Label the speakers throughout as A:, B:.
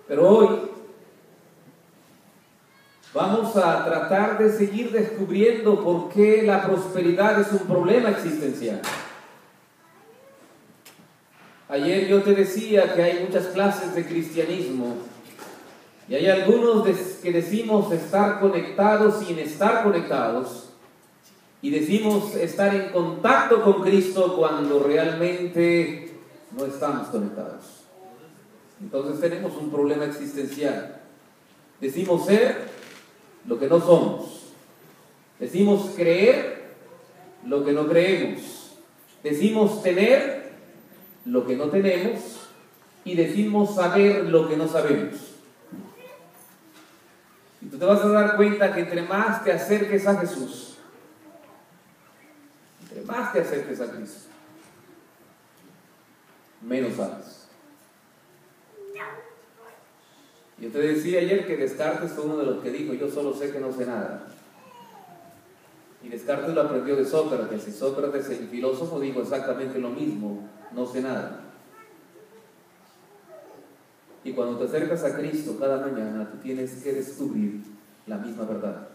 A: Pero hoy vamos a tratar de seguir descubriendo por qué la prosperidad es un problema existencial. Ayer yo te decía que hay muchas clases de cristianismo y hay algunos que decimos estar conectados sin estar conectados, y decimos estar en contacto con Cristo cuando realmente no estamos conectados. Entonces tenemos un problema existencial. Decimos ser lo que no somos. Decimos creer lo que no creemos. Decimos tener lo que no tenemos. Y decimos saber lo que no sabemos. Y tú te vas a dar cuenta que entre más te acerques a Jesús, entre más te acerques a Cristo, menos sabes. Yo te decía ayer que Descartes fue uno de los que dijo: yo solo sé que no sé nada. Y Descartes lo aprendió de Sócrates, y Sócrates, el filósofo, dijo exactamente lo mismo: no sé nada. Y cuando te acercas a Cristo cada mañana, tú tienes que descubrir la misma verdad.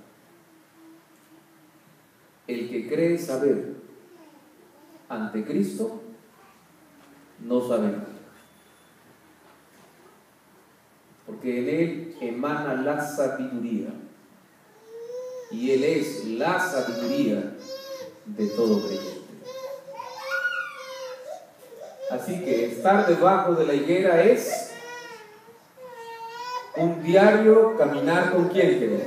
A: El que cree saber ante Cristo no sabe nada, porque en Él emana la sabiduría, y Él es la sabiduría de todo creyente. Así que estar debajo de la higuera es un diario caminar con ¿quién querés?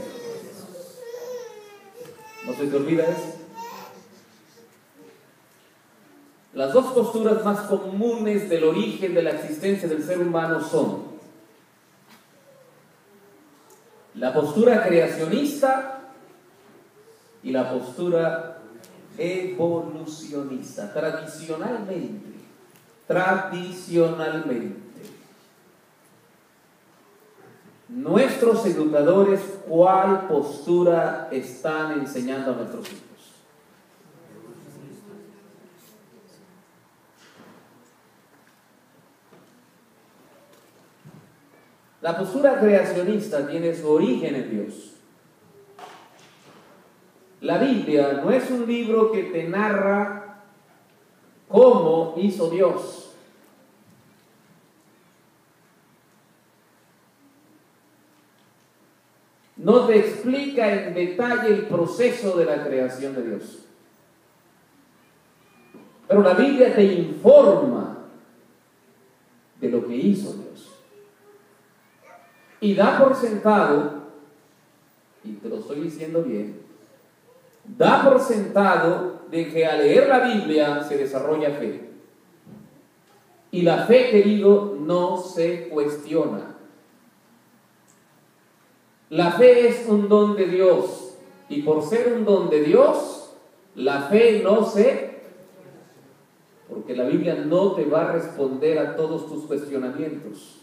A: ¿No se te olvida eso? Las dos posturas más comunes del origen de la existencia del ser humano son la postura creacionista y la postura evolucionista. Tradicionalmente, nuestros educadores, ¿cuál postura están enseñando a nuestros hijos? La postura creacionista tiene su origen en Dios. La Biblia no es un libro que te narra cómo hizo Dios. No te explica en detalle el proceso de la creación de Dios. Pero la Biblia te informa de lo que hizo Dios. Y da por sentado, y te lo estoy diciendo bien, da por sentado de que al leer la Biblia se desarrolla fe. Y la fe, querido, no se cuestiona. La fe es un don de Dios, y por ser un don de Dios, la fe no se... porque la Biblia no te va a responder a todos tus cuestionamientos.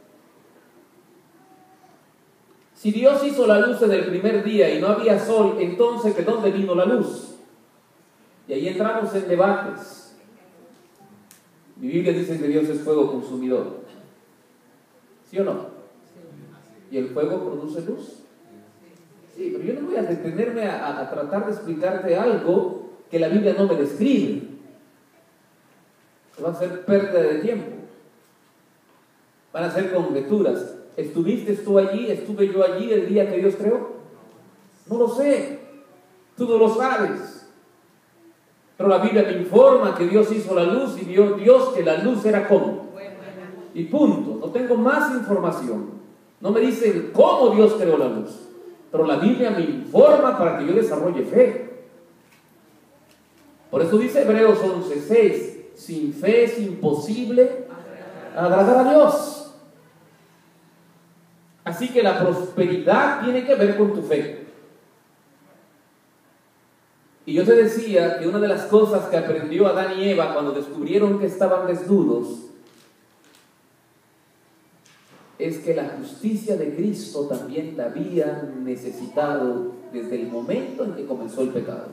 A: Si Dios hizo la luz en el primer día y no había sol, entonces ¿de dónde vino la luz? Y ahí entramos en debates. Mi Biblia dice que Dios es fuego consumidor. ¿Sí o no? ¿Y el fuego produce luz? Sí, pero yo no voy a detenerme a tratar de explicarte algo que la Biblia no me describe. Va a ser pérdida de tiempo. Van a ser conjeturas. ¿Estuviste tú allí? ¿Estuve yo allí el día que Dios creó? No lo sé. Tú no lo sabes. Pero la Biblia me informa que Dios hizo la luz y vio Dios que la luz era como. Y punto. No tengo más información. No me dicen cómo Dios creó la luz. Pero la Biblia me informa para que yo desarrolle fe. Por eso dice Hebreos 11:6. Sin fe es imposible agradar a Dios. Así que la prosperidad tiene que ver con tu fe. Y yo te decía que una de las cosas que aprendió Adán y Eva cuando descubrieron que estaban desnudos es que la justicia de Cristo también la habían necesitado desde el momento en que comenzó el pecado.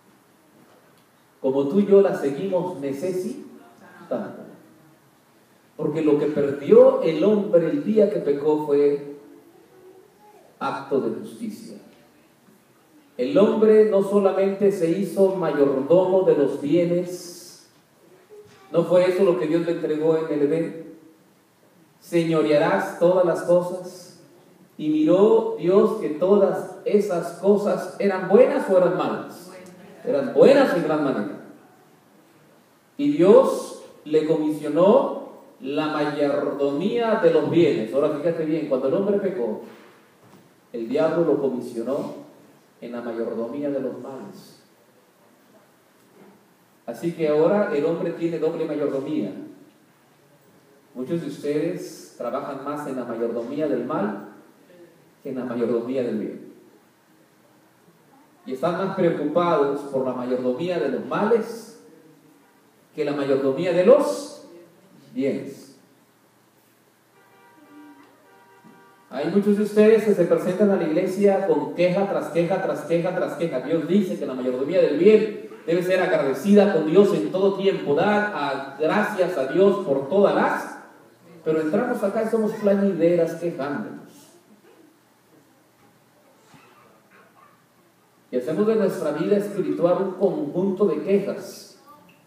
A: Como tú y yo la seguimos necesitando. Porque lo que perdió el hombre el día que pecó fue acto de justicia. El hombre no solamente se hizo mayordomo de los bienes, no fue eso lo que Dios le entregó en el Edén. Señorearás todas las cosas. Y miró Dios que todas esas cosas eran buenas o eran malas. Eran buenas en gran manera. Y Dios le comisionó la mayordomía de los bienes. Ahora fíjate bien, cuando el hombre pecó, el diablo lo comisionó en la mayordomía de los males. Así que ahora el hombre tiene doble mayordomía. Muchos de ustedes trabajan más en la mayordomía del mal que en la mayordomía del bien. Y están más preocupados por la mayordomía de los males que la mayordomía de los bienes. Hay muchos de ustedes que se presentan a la iglesia con queja tras queja, tras queja, tras queja. Dios dice que la mayordomía del bien debe ser agradecida con Dios en todo tiempo. Dar gracias a Dios por todas las... Pero entramos acá y somos plañideras quejándonos. Y hacemos de nuestra vida espiritual un conjunto de quejas.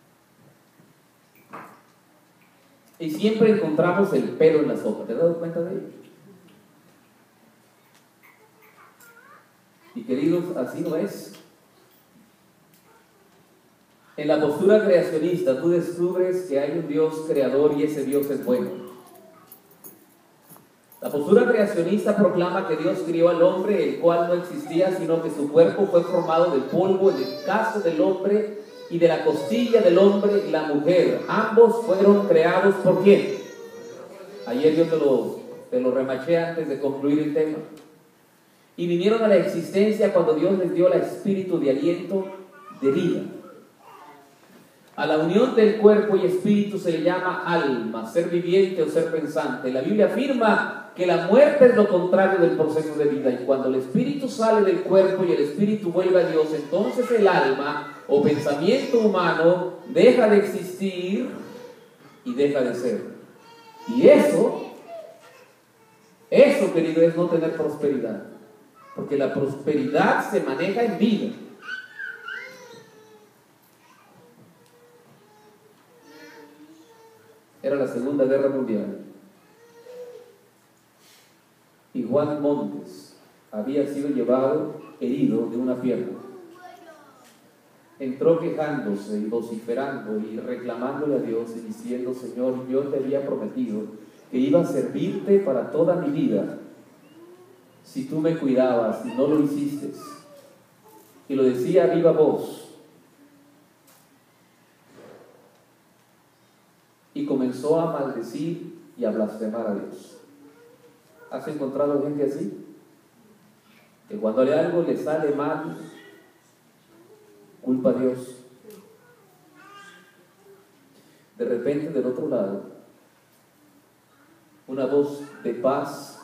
A: Y siempre encontramos el pelo en la sopa. ¿Te has dado cuenta de ello? Y queridos, así no es. En la postura creacionista tú descubres que hay un Dios creador y ese Dios es bueno. La postura creacionista proclama que Dios crió al hombre, el cual no existía, sino que su cuerpo fue formado del polvo en el caso del hombre y de la costilla del hombre y la mujer. Ambos fueron creados ¿por quién? Ayer yo te lo remaché antes de concluir el tema. Y vinieron a la existencia cuando Dios les dio el espíritu de aliento de vida. A la unión del cuerpo y espíritu se le llama alma, ser viviente o ser pensante. La Biblia afirma que la muerte es lo contrario del proceso de vida, y cuando el espíritu sale del cuerpo y el espíritu vuelve a Dios, entonces el alma o pensamiento humano deja de existir y deja de ser. Y eso querido, es no tener prosperidad, porque la prosperidad se maneja en vida. Era la Segunda Guerra Mundial. Y Juan Montes había sido llevado herido de una pierna. Entró quejándose y vociferando y reclamándole a Dios y diciendo: Señor, yo te había prometido que iba a servirte para toda mi vida si tú me cuidabas, y no lo hiciste. Y lo decía a viva voz. Y comenzó a maldecir y a blasfemar a Dios. ¿Has encontrado gente así? Que cuando algo le sale mal, culpa a Dios. De repente, del otro lado, una voz de paz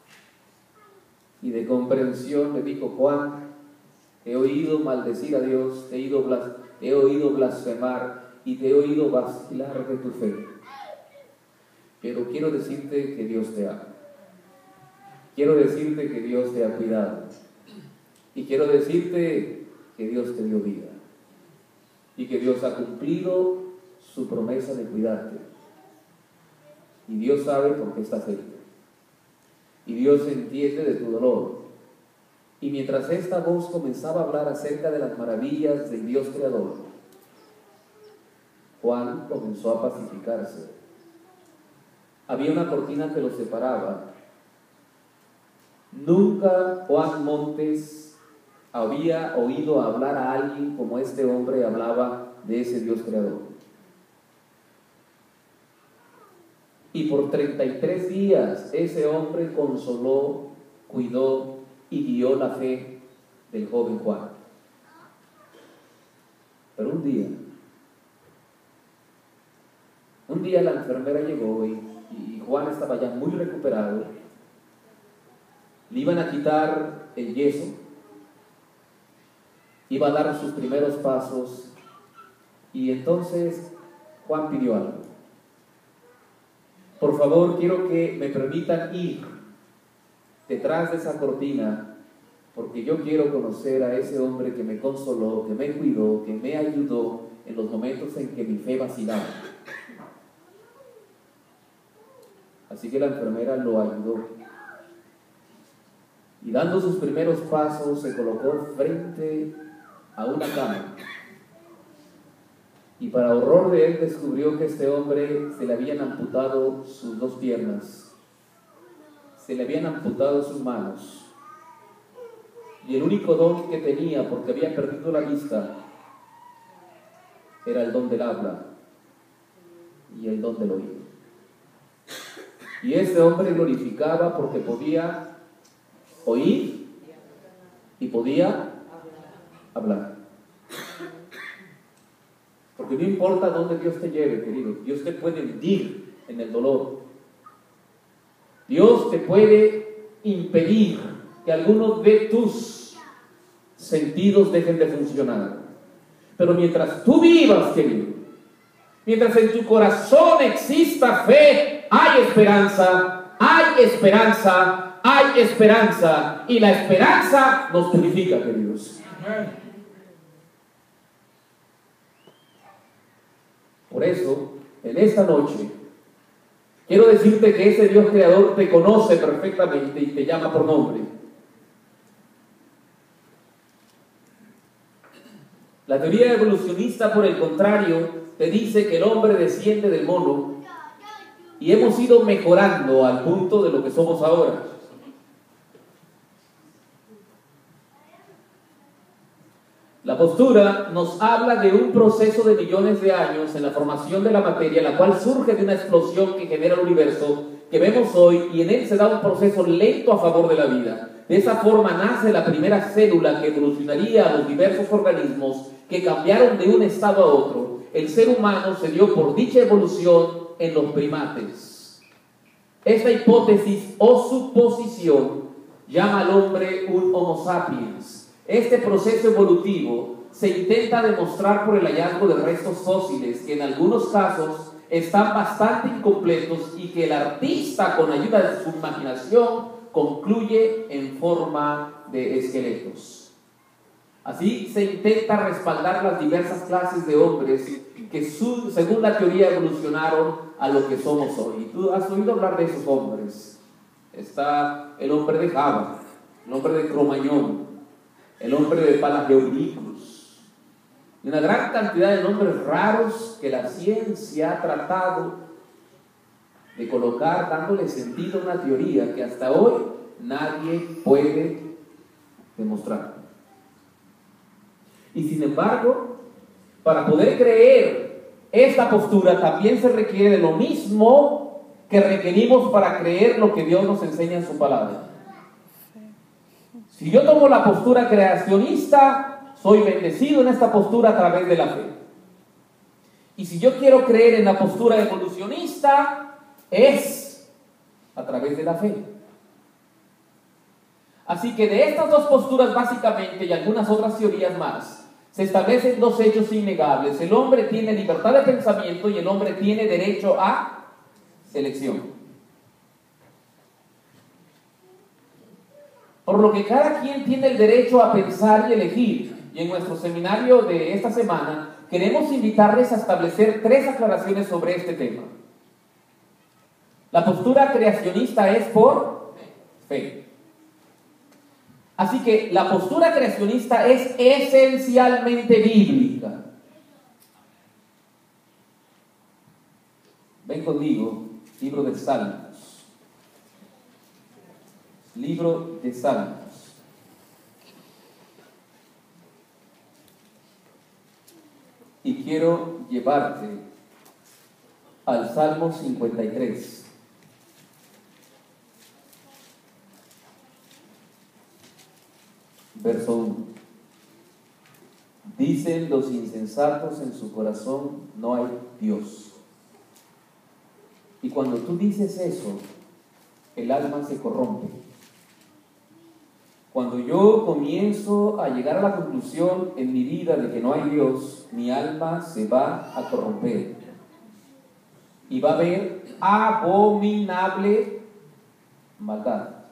A: y de comprensión le dijo: Juan, he oído maldecir a Dios, he oído blasfemar y te he oído vacilar de tu fe. Pero quiero decirte que Dios te ama. Quiero decirte que Dios te ha cuidado. Y quiero decirte que Dios te dio vida. Y que Dios ha cumplido su promesa de cuidarte. Y Dios sabe por qué estás herido. Y Dios entiende de tu dolor. Y mientras esta voz comenzaba a hablar acerca de las maravillas del Dios creador, Juan comenzó a pacificarse. Había una cortina que los separaba. Nunca Juan Montes había oído hablar a alguien como este hombre hablaba de ese Dios creador. Y por 33 días ese hombre consoló, cuidó y guió la fe del joven Juan. Pero un día la enfermera llegó y Juan estaba ya muy recuperado. Le iban a quitar el yeso, iba a dar sus primeros pasos, y entonces Juan pidió algo. Por favor, quiero que me permitan ir detrás de esa cortina, porque yo quiero conocer a ese hombre que me consoló, que me cuidó, que me ayudó en los momentos en que mi fe vacilaba. Así que la enfermera lo ayudó. Y dando sus primeros pasos, se colocó frente a una cama. Y para horror de él, descubrió que este hombre se le habían amputado sus 2 piernas, se le habían amputado sus manos, y el único don que tenía, porque había perdido la vista, era el don del habla y el don del oído. Y este hombre glorificaba porque podía oír y podía hablar. Porque no importa dónde Dios te lleve, querido, Dios te puede hundir en el dolor. Dios te puede impedir que algunos de tus sentidos dejen de funcionar. Pero mientras tú vivas, querido, mientras en tu corazón exista fe, hay esperanza, hay esperanza, hay esperanza. Y la esperanza nos purifica, queridos. Por eso, en esta noche, quiero decirte que ese Dios creador te conoce perfectamente y te llama por nombre. La teoría evolucionista, por el contrario, te dice que el hombre desciende del mono y hemos ido mejorando al punto de lo que somos ahora. La postura nos habla de un proceso de millones de años en la formación de la materia, la cual surge de una explosión que genera el universo que vemos hoy, y en él se da un proceso lento a favor de la vida. De esa forma nace la primera célula que evolucionaría a los diversos organismos que cambiaron de un estado a otro. El ser humano se dio por dicha evolución en los primates. Esta hipótesis o suposición llama al hombre un Homo sapiens. Este proceso evolutivo se intenta demostrar por el hallazgo de restos fósiles que en algunos casos están bastante incompletos y que el artista, con ayuda de su imaginación, concluye en forma de esqueletos. Así se intenta respaldar las diversas clases de hombres que según la teoría evolucionaron a lo que somos hoy. Tú has oído hablar de esos hombres. Está el hombre de Java, el hombre de Cromañón, el hombre de Palageoricus, y una gran cantidad de nombres raros que la ciencia ha tratado de colocar, dándole sentido a una teoría que hasta hoy nadie puede demostrar. Y sin embargo, para poder creer esta postura también se requiere de lo mismo que requerimos para creer lo que Dios nos enseña en su palabra. Si yo tomo la postura creacionista, soy bendecido en esta postura a través de la fe. Y si yo quiero creer en la postura evolucionista, es a través de la fe. Así que de estas dos posturas básicamente, y algunas otras teorías más, se establecen dos hechos innegables. El hombre tiene libertad de pensamiento y el hombre tiene derecho a elección. Por lo que cada quien tiene el derecho a pensar y elegir. Y en nuestro seminario de esta semana queremos invitarles a establecer 3 aclaraciones sobre este tema. La postura creacionista es por fe. Así que la postura creacionista es esencialmente bíblica. Ven conmigo, libro de Salmos. Libro de Salmos. Y quiero llevarte al Salmo 53. Verso 1. Dicen los insensatos en su corazón, no hay Dios. Y cuando tú dices eso, el alma se corrompe. Cuando yo comienzo a llegar a la conclusión en mi vida de que no hay Dios, mi alma se va a corromper. y va a haber abominable maldad.